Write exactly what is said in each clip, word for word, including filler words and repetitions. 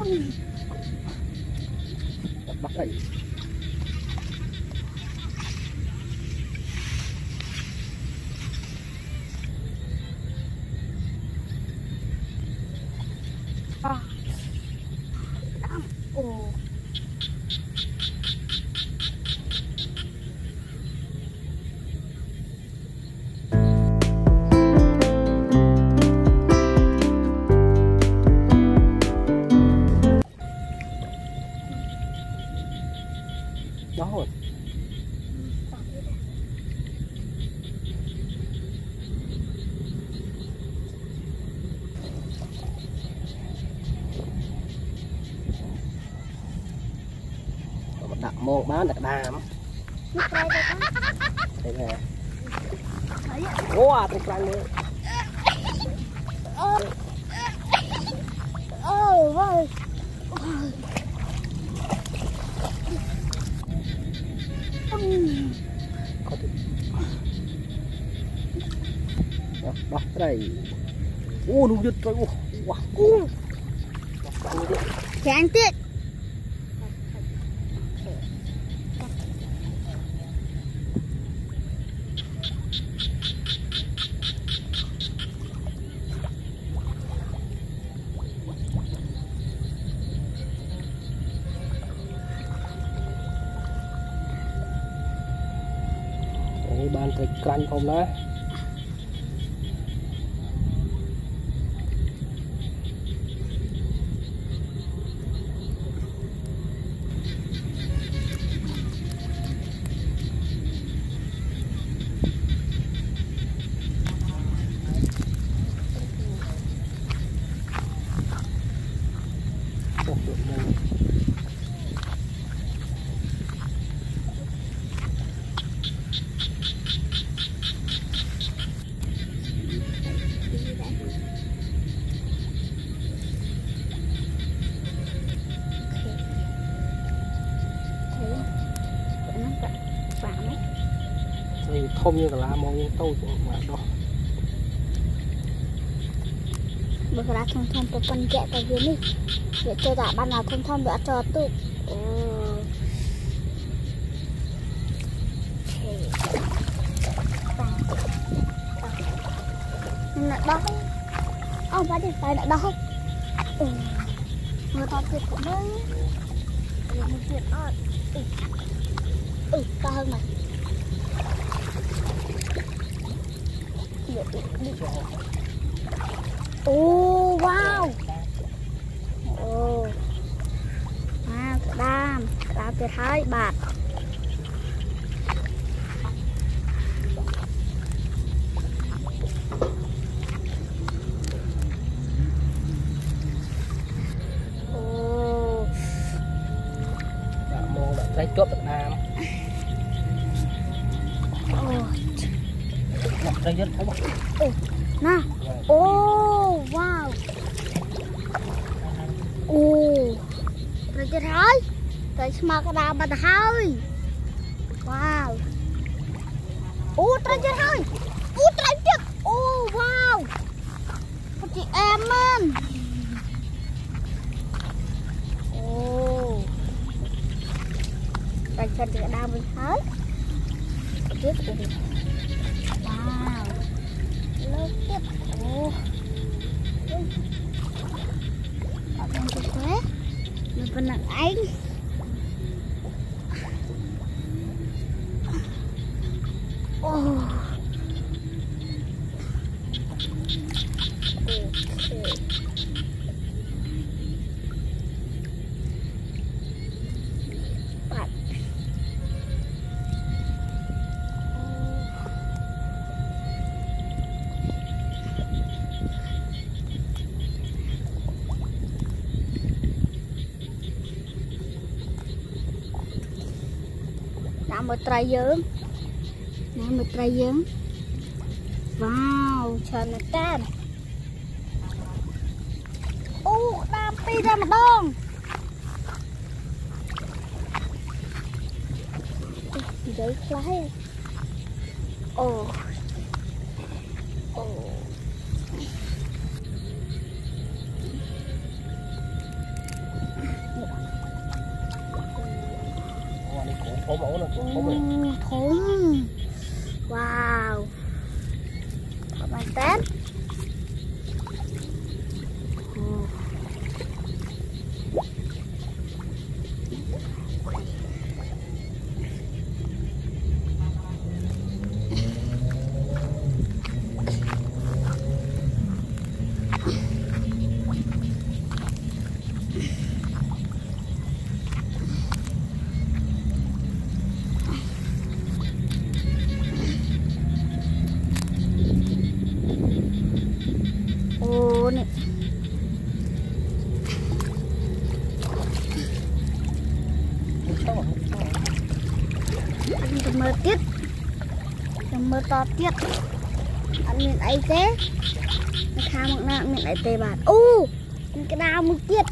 bắt đây à. Ồ. đó rồi đặt một bán đặt đàm đây nè wow tuyệt vời luôn Ôi ôi đó đây ô đúng nhất rồi wow chán tiết ban thịt canh không đó không như là lá màu như tôi mà đó bữa ra thông thông tôi con chạy tới dưới đi để cho đã ban nào thông thông đã cho tụ là đó ông phải đi phải là đó người ta tuyệt cũng đấy một tuyệt ơi ừ to hơn này ô wow ô wow cái đam cái đam tuyệt hai bạt ô đã mô đã thấy chốt được nam đây rất thấy ồ nè ô wow ô rồi chết hơi rồi mà cái đào bật hơi wow ô trời chết hơi ô trời chết ô wow chị em mình ô rồi chết cái đào bật hơi chết wow lớp tiếp ô ở bên kia thế mình vẫn là anh ô một trái dớm nè một trái dớm wow trời nó tan ô đam pi ra một đòn giấy lái ồ ồ thổ mẫu nè, thổ mẫu. Thùng. Wow. Thổ bàn tết. Ồ nè. Đừng mơ tiết. Đừng mơ to tiết. Anh mình ấy thế. Nó khá một nạ mình ấy tê bạt. Ô, mình cái đào một tiết.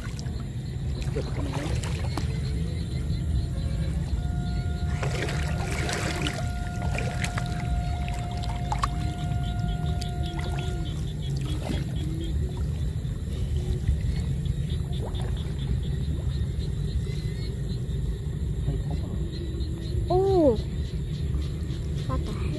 Ô, sao ta hết.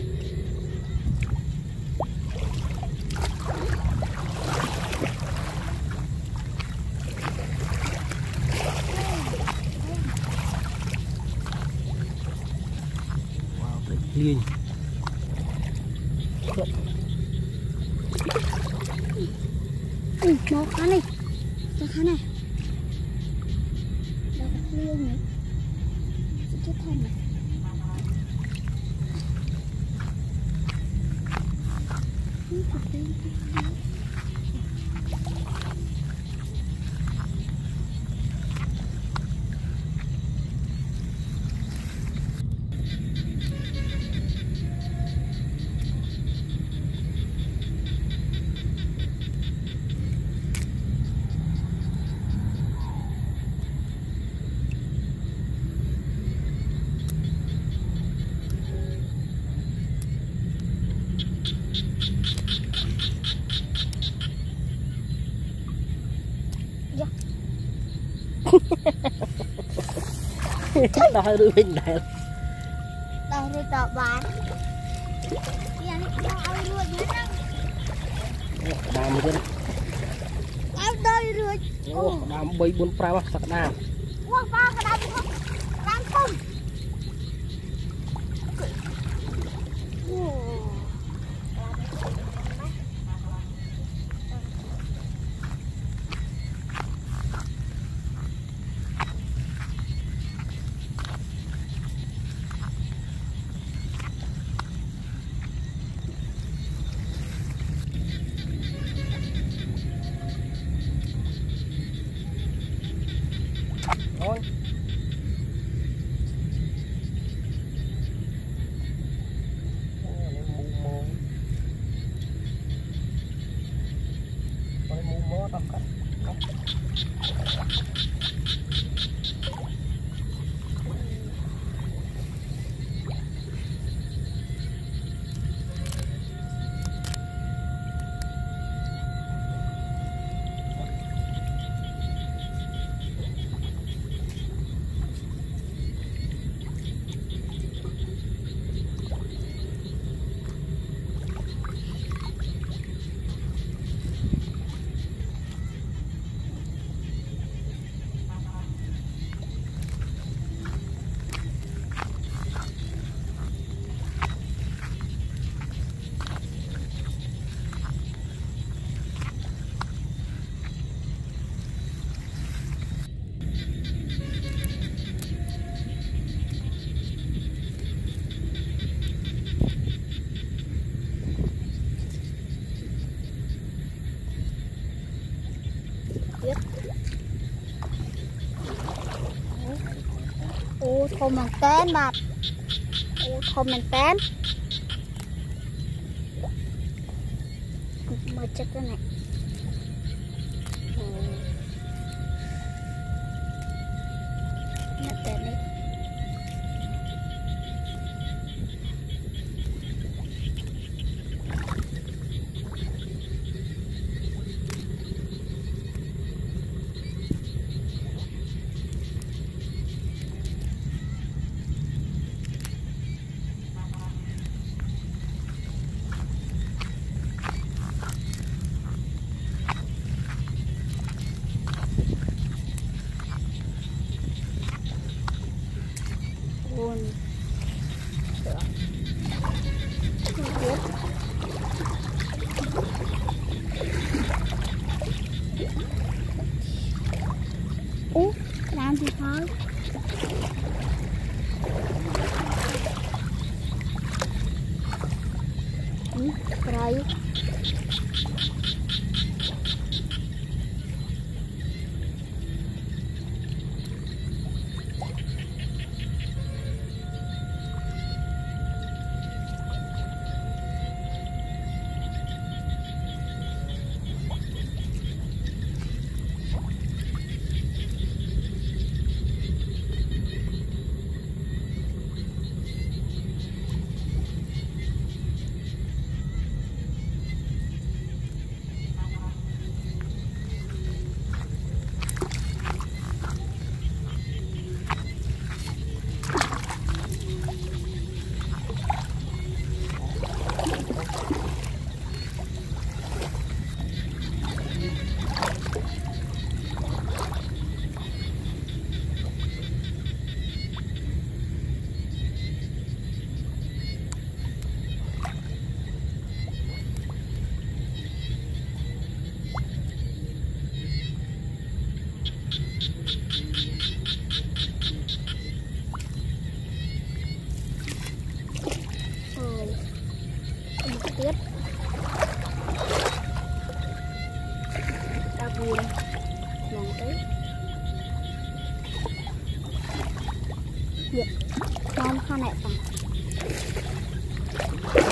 Liên. Ừ, một khá này. Một khá này. Đâu có liên này. Sẽ chết thân này. Đó hơi đưa mình này. Đây đây tỏ bán. Dạ này đào ruột nữa đó. Đào một cái. Đào đây ruột. Ô, đào bay bốn prao sạc đào. Wow, ba cái đào không. Đào không. Thôi. Ô, thơm mình tên bạc. Ô, thơm mình tên. Mở chất cái này. Nhặt tên đi. ban thì thôi. Ừ, rồi. Tiếp ta buồn lòng tới việc non hoa này